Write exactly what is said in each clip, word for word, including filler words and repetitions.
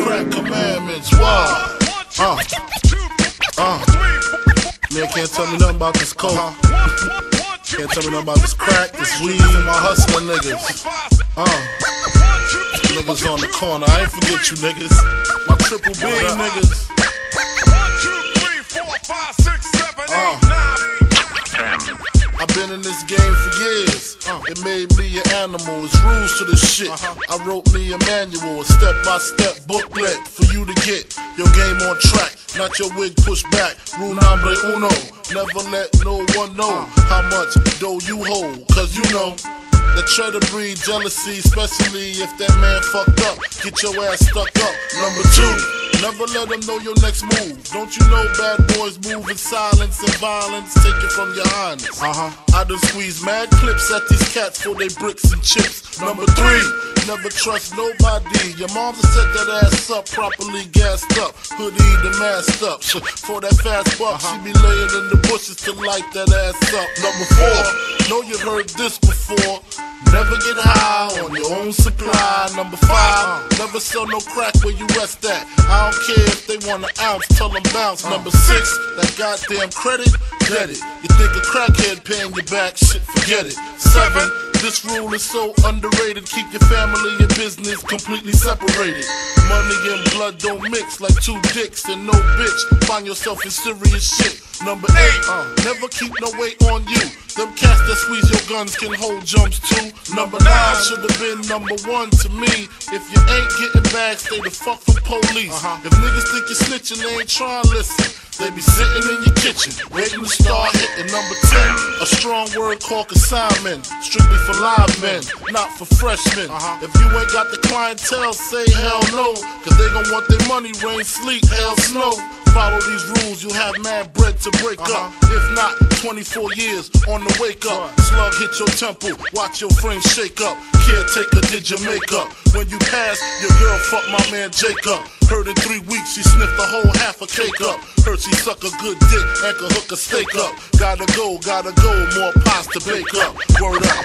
crack commandments. Why? Uh, uh. Man can't tell me nothing about this coke. Can't tell me nothing about this crack, this weed, and my hustling niggas. Uh. Niggas on the corner, I ain't forget you niggas. My triple B niggas. Uh. I've been in this game for years. Uh, it made me an animal. It's rules to this shit. Uh-huh. I wrote me a manual, a step-by-step booklet for you to get your game on track. Not your wig pushed back. Rule number uno. Never let no one know how much dough you hold. Cause you know that try to breed jealousy, especially if that man fucked up. Get your ass stuck up. Number two, never let them know your next move. Don't you know bad boys move in silence and violence? Take it from your highness. Uh-huh. I done squeeze mad clips at these cats for they bricks and chips. Number three, never trust nobody. Your mom's set that ass up, properly gassed up, hoodie the masked up. For that fast buck, uh-huh. She be laying in the bushes to light that ass up. Number four, know you heard this before. Never get high on your own supply. Number five, never sell no crack where you rest at. I don't care if they want an ounce, tell them bounce. Number six, that goddamn credit, get it. You think a crackhead paying you back, shit, forget it. Seven, this rule is so underrated. Keep your family and business completely separated. Money and blood don't mix like two dicks and no bitch. Find yourself in serious shit. Number eight, uh, never keep no weight on you. Them cats that squeeze your guns can hold jumps too. Number nine should have been number one to me. If you ain't getting back, stay the fuck from police. Uh-huh. If niggas think you're snitching, they ain't trying to listen. They be sitting in your kitchen, waiting to start hitting. Number ten, a strong word called consignment. Strictly for live men, not for freshmen. Uh-huh. If you ain't got the clientele, say hell no. Cause they gon' want their money, rain, sleet, hell, snow. Follow these rules, you'll have mad bread to break uh-huh. up. If not, twenty-four years on the wake up. Slug hit your temple, watch your frame shake up. Caretaker did your makeup. When you pass, your girl fucked my man Jacob. Heard in three weeks she sniffed the whole half a cake up. Heard she suck a good dick and could hook a steak up. Gotta go, gotta go, more pies to bake up. Word up,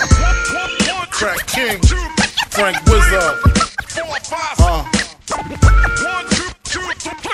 uh. Crack King, Frank Wizard. Uh.